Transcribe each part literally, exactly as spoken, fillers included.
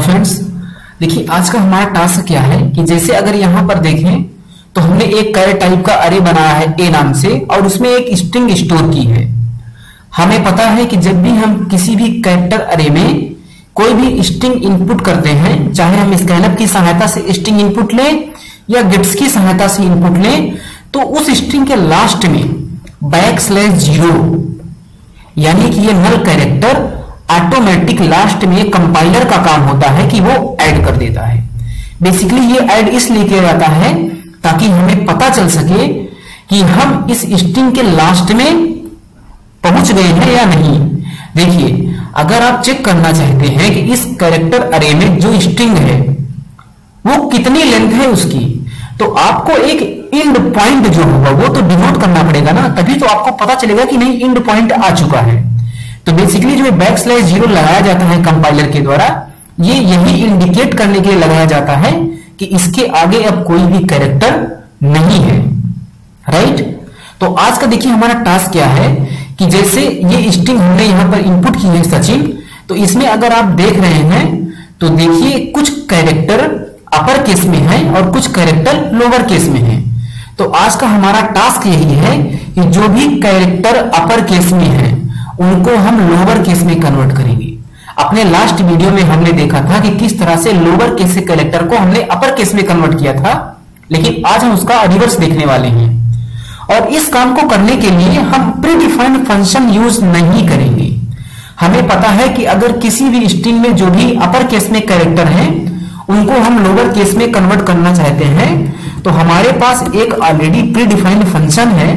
Friends, देखिए आज का हमारा टास्क क्या है कि जैसे अगर यहाँ पर देखें तो हमने एक कैरेट टाइप का अरे बनाया है ए नाम से और उसमें एक स्ट्रिंग स्टोर की है। हमें पता है कि जब भी हम किसी भी कैरेक्टर अरे में कोई भी स्ट्रिंग इनपुट करते हैं, चाहे हम स्कैनअप की सहायता से स्ट्रिंग इनपुट लें या गेट्स की सहायता से इनपुट लें, तो उस स्ट्रिंग के लास्ट में बैक स्लैश जीरो यानी कि ये नल कैरेक्टर ऑटोमेटिक लास्ट में कंपाइलर का काम होता है कि वो ऐड कर देता है। बेसिकली ये ऐड इसलिए किया जाता है ताकि हमें पता चल सके कि हम इस स्ट्रिंग के लास्ट में पहुंच गए हैं या नहीं। देखिए, अगर आप चेक करना चाहते हैं कि इस कैरेक्टर अरे में जो स्ट्रिंग है वो कितनी लेंथ है उसकी, तो आपको एक इंड पॉइंट जो होगा वो तो डिनोट करना पड़ेगा ना, तभी तो आपको पता चलेगा कि नहीं इंड पॉइंट आ चुका है। तो बेसिकली जो बैक स्लैश जीरो लगाया जाता है कंपाइलर के द्वारा, ये यही इंडिकेट करने के लिए लगाया जाता है कि इसके आगे अब कोई भी कैरेक्टर नहीं है। राइट, तो आज का देखिए हमारा टास्क क्या है कि जैसे ये स्ट्रिंग हमने यहां पर इनपुट की है सचिन, तो इसमें अगर आप देख रहे हैं तो देखिए कुछ कैरेक्टर अपर केस में है और कुछ कैरेक्टर लोअर केस में है। तो आज का हमारा टास्क यही है कि जो भी कैरेक्टर अपर केस में है उनको हम लोअर केस में कन्वर्ट करेंगे। अपने लास्ट वीडियो में हमने देखा था कि किस तरह से लोअर केस के कैरेक्टर को हमने अपर केस में कन्वर्ट किया था, लेकिन आज हम उसका रिवर्स देखने वाले हैं। और इस काम को करने के लिए हम प्रीडिफाइंड फंक्शन यूज नहीं करेंगे। हमें पता है कि अगर किसी भी स्ट्रिंग में जो भी अपर केस में कैरेक्टर हैं उनको हम लोअर केस में कन्वर्ट करना चाहते हैं, तो हमारे पास एक ऑलरेडी प्रीडिफाइंड फंक्शन है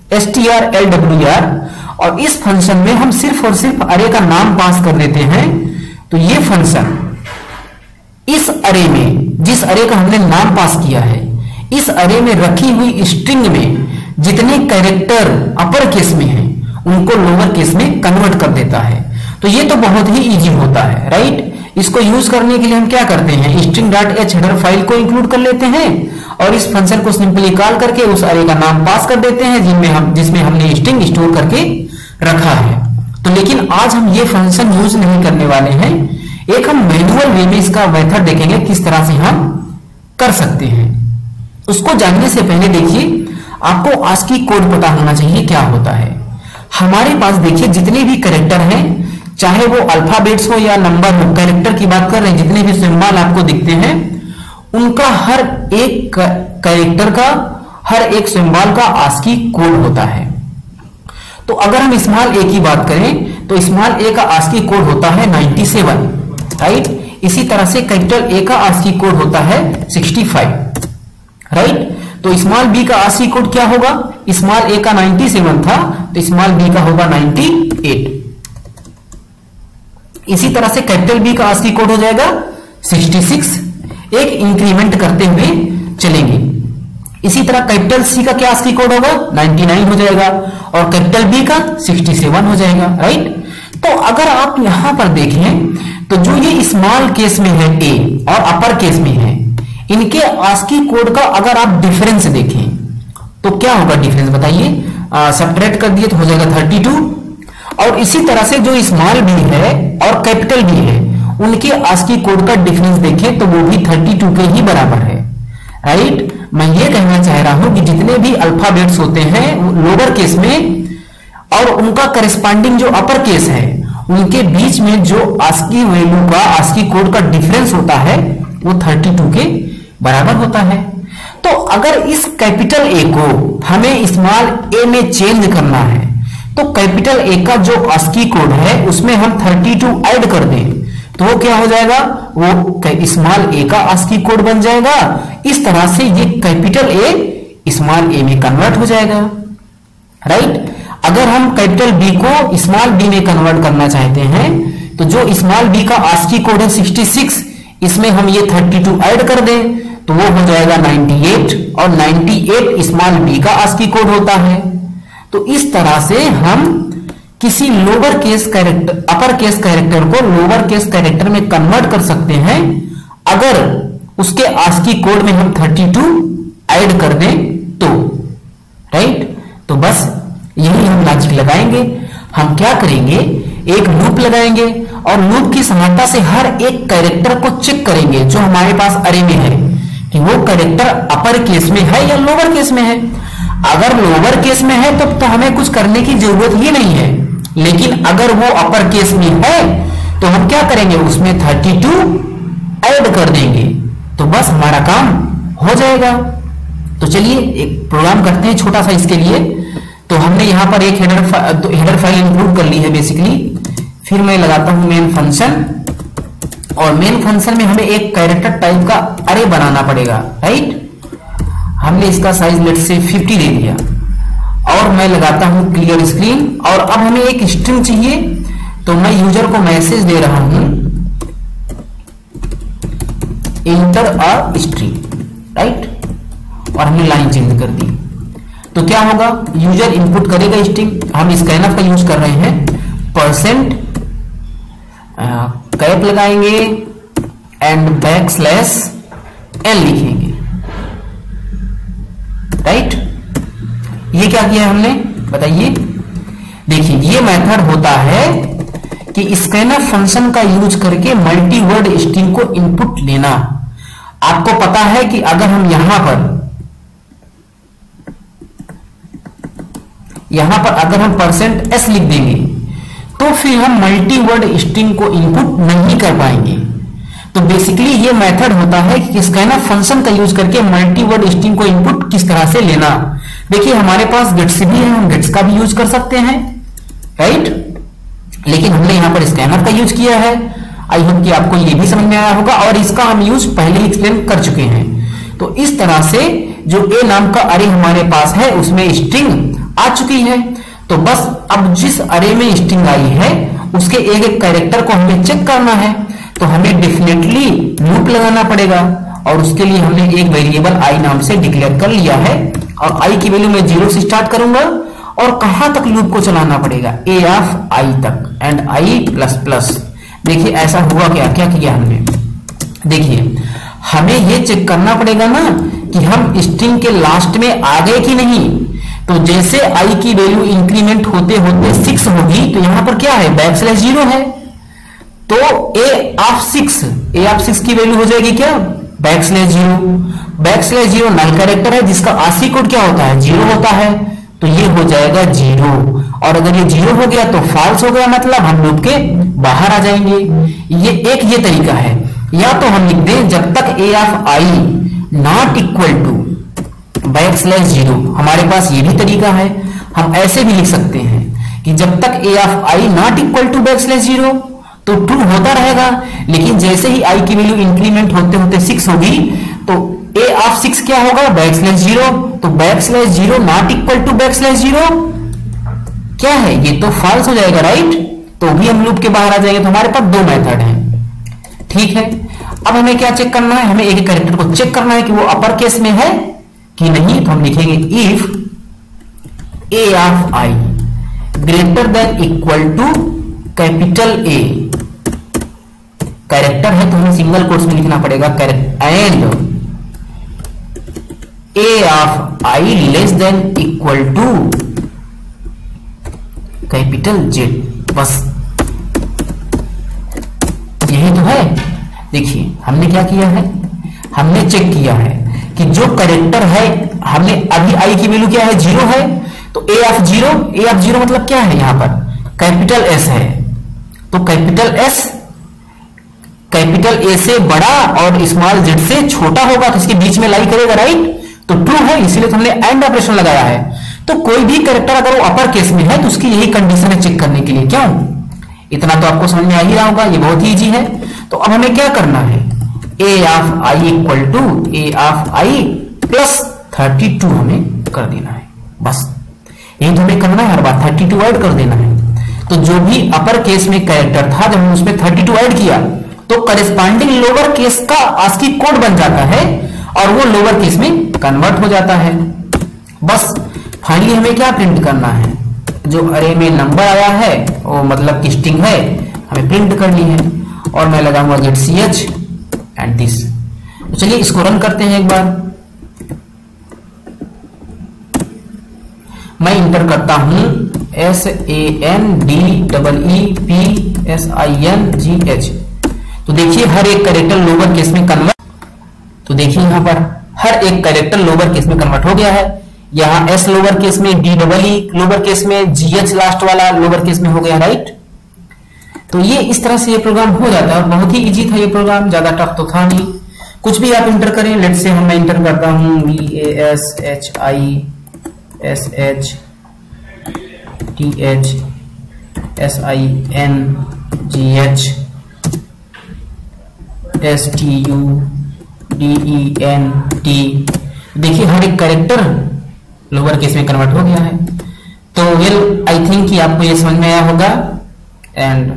strlwr, और इस फंक्शन में हम सिर्फ और सिर्फ अरे का नाम पास कर देते हैं। तो ये फंक्शन इस अरे में, जिस अरे का हमने नाम पास किया है, इस अरे में रखी हुई स्ट्रिंग में जितने कैरेक्टर अपर केस में हैं उनको लोअर केस में कन्वर्ट कर देता है। तो ये तो बहुत ही इजी होता है। राइट, इसको यूज करने के लिए हम क्या करते हैं, string dot h header file को इंक्लूड कर लेते हैं और इस फंक्शन को सिंपली कॉल करके उस अरे का नाम पास कर देते हैं जिनमें हम जिसमें हमने स्ट्रिंग स्टोर करके रखा है। तो लेकिन आज हम ये फंक्शन यूज नहीं करने वाले हैं। एक हम मैनुअल वे में इसका मेथड देखेंगे किस तरह से हम कर सकते हैं। उसको जानने से पहले देखिए आपको आस्की कोड पता होना चाहिए क्या होता है। हमारे पास देखिए जितने भी कैरेक्टर हैं, चाहे वो अल्फाबेट्स हो या नंबर हो, कैरेक्टर की बात कर रहे हैं, जितने भी सिंबल आपको दिखते हैं उनका हर एक कैरेक्टर का, हर एक सिंबल का आस्की कोड होता है। तो अगर हम स्मॉल ए की बात करें तो स्मॉल ए का आस्की कोड होता है सत्तानवे। राइट, इसी तरह से कैपिटल ए का आस्की कोड होता है पैंसठ। राइट, तो स्मॉल बी का आस्की कोड क्या होगा, स्मॉल ए का सत्तानवे था तो स्मॉल बी का होगा अट्ठानवे। इसी तरह से कैपिटल बी का आस्की कोड हो जाएगा छियासठ। एक इंक्रीमेंट करते हुए चलेंगे। इसी तरह कैपिटल सी का क्या आस्की कोड होगा, निन्यानवे हो जाएगा और कैपिटल बी का सड़सठ हो जाएगा। राइट, तो अगर आप यहां पर देखें तो जो ये स्मॉल केस में है ए और अपर केस में है, इनके आस्की कोड का अगर आप डिफरेंस देखें तो क्या होगा डिफरेंस बताइए। सब्ट्रैक्ट कर दिए तो हो जाएगा बत्तीस। और इसी तरह से जो स्मॉल बी है और कैपिटल बी है उनके आस्की कोड का डिफरेंस देखें तो वो भी बत्तीस के ही बराबर है। राइट, मैं ये कहना चाह रहा हूं कि जितने भी अल्फाबेट्स होते हैं लोअर केस में और उनका करेस्पॉन्डिंग जो अपर केस है उनके बीच में जो आस्की वैल्यू का, आस्की कोड का डिफरेंस होता है वो बत्तीस के बराबर होता है। तो अगर इस कैपिटल ए को हमें स्मॉल ए में चेंज करना है तो कैपिटल ए का जो आस्की कोड है उसमें हम बत्तीस ऐड कर दें तो वो क्या हो जाएगा, वो स्मॉल ए का आस्की कोड बन जाएगा। इस तरह से ये कैपिटल ए स्मॉल ए में कन्वर्ट हो जाएगा। राइट, अगर हम कैपिटल बी को स्मॉल बी में कन्वर्ट करना चाहते हैं तो जो स्मॉल बी का आस्की कोड है छियासठ, इसमें हम ये बत्तीस ऐड कर दें तो वो हो जाएगा अट्ठानवे और अट्ठानवे स्मॉल बी का आस्की कोड होता है। तो इस तरह से हम किसी lower case character, upper case character को लोअर केस कैरेक्टर में कन्वर्ट कर सकते हैं अगर उसके आस्की कोड में हम बत्तीस ऐड कर दें तो। राइट, तो बस यही हम लॉजिक लगाएंगे। हम क्या करेंगे, एक लूप लगाएंगे और लूप की सहायता से हर एक कैरेक्टर को चेक करेंगे जो हमारे पास अरे में है कि वो कैरेक्टर अपर केस में है या लोअर केस में है। अगर लोअर केस में है तो, तो हमें कुछ करने की जरूरत ही नहीं है, लेकिन अगर वो अपर केस में है तो हम क्या करेंगे, उसमें बत्तीस ऐड कर देंगे तो बस हमारा काम हो जाएगा। तो चलिए एक प्रोग्राम करते हैं छोटा सा इसके लिए। तो हमने यहां पर एक हेडर हेडर फाइल इंक्लूड कर ली है बेसिकली। फिर मैं लगाता हूं मेन फंक्शन, और मेन फंक्शन में हमें एक कैरेक्टर टाइप का अरे बनाना पड़ेगा, राइट। हमने इसका साइज लेट से पचास दे दिया, और मैं लगाता हूं क्लियर स्क्रीन। और अब हमें एक स्ट्रिंग चाहिए, तो मैं यूजर को मैसेज दे रहा हूं इंटर अ स्ट्रिंग, राइट, और हमने लाइन चेंज कर दी। तो क्या होगा, यूजर इनपुट करेगा स्ट्रिंग। हम स्कैनफ का यूज कर रहे हैं, परसेंट कैप लगाएंगे एंड बैक स्लैश एल लिखेंगे, राइट। ये क्या किया है हमने, बताइए। देखिए ये मेथड होता है कि स्कैनफ फंक्शन का यूज करके मल्टी वर्ड स्ट्रिंग को इनपुट लेना। आपको पता है कि अगर हम यहां पर यहां पर अगर हम परसेंट एस लिख देंगे तो फिर हम मल्टी वर्ड स्ट्रिंग को इनपुट नहीं कर पाएंगे। तो बेसिकली ये मेथड होता है कि स्कैनफ फंक्शन का यूज करके मल्टी वर्ड स्ट्रिंग को इनपुट किस तरह से लेना। देखिए हमारे पास गेट्स भी है, हम गेट्स का भी यूज कर सकते हैं, राइट, लेकिन हमने यहां पर स्कैनफ का यूज किया है। आई होप कि आपको ये भी समझ में आया होगा, और इसका हम यूज पहले ही एक्सप्लेन कर चुके हैं। तो इस तरह से जो ए नाम का अरे हमारे पास है उसमें स्ट्रिंग आ चुकी है। तो बस अब जिस अरे में स्ट्रिंग आई है उसके एक एक कैरेक्टर को हमें चेक करना है, तो हमें डेफिनेटली लूप लगाना पड़ेगा, और उसके लिए हमने एक वेरिएबल आई नाम से डिक्लेयर कर लिया है। और आई की वैल्यू मैं जीरो से स्टार्ट करूंगा, और कहां तक लूप को चलाना पड़ेगा, ए ऑफ आई तक एंड आई प्लस प्लस। देखिए ऐसा हुआ क्या, क्या किया हमने, देखिए हमें ये चेक करना पड़ेगा ना कि हम स्ट्रिंग के लास्ट में आ गए कि नहीं। तो जैसे आई की वैल्यू इंक्रीमेंट होते होते सिक्स होगी, तो यहां पर क्या है, बैक स्लैश जीरो है, तो A of six A of six की वैल्यू हो जाएगी क्या, back slash zero. Back slash zero null character है जिसका आरसी कोड क्या होता है, जीरो होता है, तो ये हो जाएगा जीरो। और अगर ये जीरो हो गया तो फॉल्स हो गया, मतलब हम लूप के बाहर आ जाएंगे। ये एक ये तरीका है, या तो हम लिख दें जब तक A of I not equal to back slash zero. हमारे पास ये भी तरीका है, हम ऐसे भी लिख सकते हैं कि जब तक A of I not equal to back slash zero तो ट्रू होता रहेगा, लेकिन जैसे ही आई की वैल्यू इंक्रीमेंट होते होते सिक्स होगी तो ए ऑफ सिक्स क्या होगा, बैक स्लैश जीरो। तो back slash zero not equal to back slash zero क्या है, ये तो फॉल्स हो जाएगा, राइट। तो भी हम लूप के बाहर आ जाएंगे। तो हमारे पास दो मेथड हैं, ठीक है। अब हमें क्या चेक करना है, हमें एक कैरेक्टर को चेक करना है कि वो अपर केस में है कि नहीं। तो हम लिखेंगे if A of I greater than equal to capital A, character है तो हमें सिंगल कोट्स में लिखना पड़ेगा, and A of I less than equal to capital Z. बस यही तो है। देखिए हमने क्या किया है, हमने चेक किया है कि जो कैरेक्टर है, हमने अभी आई की वैल्यू क्या है, जीरो है, तो A of zero, A of zero मतलब क्या है, यहां पर कैपिटल एस है, तो कैपिटल एस कैपिटल ए से बड़ा और स्मॉल जेड से छोटा होगा, तो इसके बीच में लाई करेगा, राइट। तो ट्रू है, इसीलिए तो हमने एंड ऑपरेशन लगाया है। तो कोई भी कैरेक्टर अगर वो अपर केस में है तो उसकी यही कंडीशन है चेक करने के लिए। क्यों, इतना तो आपको समझ में आ ही रहा होगा, ये बहुत ही इजी है। तो अब हमें क्या करना है, A of I equal to A of I plus thirty two हमें कर देना है, बस यही तो हमें करना है, हर बार थर्टी टू ऐड कर देना है। तो जो भी अपर केस में कैरेक्टर था, जब हम उसमें थर्टी टू ऐड किया तो करेस्पॉन्डिंग लोअर केस का आस्की कोड बन जाता है और वो लोअर केस में कन्वर्ट हो जाता है। बस फाइनली हमें क्या प्रिंट करना है, जो अरे में नंबर आया है वो मतलब कि स्ट्रिंग है, हमें प्रिंट करनी है। और मैं लगाऊंगा get C H and this. तो चलिए इसको रन करते हैं एक बार। मैं इंटर करता हूं S A N D double E P S I N G H. तो देखिए हर एक कैरेक्टर लोअर केस में कन्वर्ट, तो देखिए यहां पर हर एक कैरेक्टर लोअर केस में कन्वर्ट हो गया है। यहाँ एस लोअर केस में, D double E lower case में, जी एच लास्ट वाला लोअर केस में हो गया, राइट। तो ये इस तरह से ये प्रोग्राम हो जाता है, बहुत ही इजी था ये प्रोग्राम, ज्यादा टफ तो था नहीं। कुछ भी आप इंटर करें, लेट से हम मैं इंटर करता हूं V A S H I S H T H S I N G H S T U D E N T. देखिए हर एक कैरेक्टर लोअर केस में कन्वर्ट हो गया है। तो वेल आई थिंक कि आपको ये समझ में आया होगा। एंड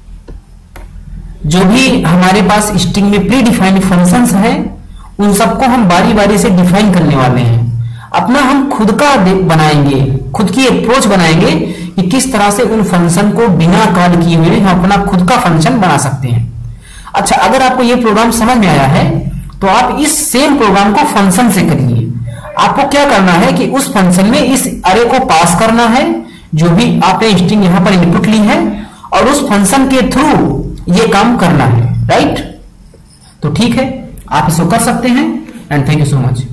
जो भी हमारे पास स्ट्रिंग में प्री डिफाइंड फंक्शंस हैं उन सबको हम बारी बारी से डिफाइन करने वाले हैं। अपना हम खुद का बनाएंगे, खुद की अप्रोच बनाएंगे कि किस तरह से उन फंक्शन को बिना कॉल किए हुए हम अपना खुद का फंक्शन बना सकते हैं। अच्छा, अगर आपको ये प्रोग्राम समझ में आया है तो आप इस सेम प्रोग्राम को फंक्शन से करिए। आपको क्या करना है कि उस फंक्शन में इस अरे को पास करना है, जो भी आपने स्ट्रिंग यहां पर इनपुट ली है, और उस फंक्शन के थ्रू ये काम करना है, राइट। तो ठीक है, आप इसको कर सकते हैं। And thank you so much.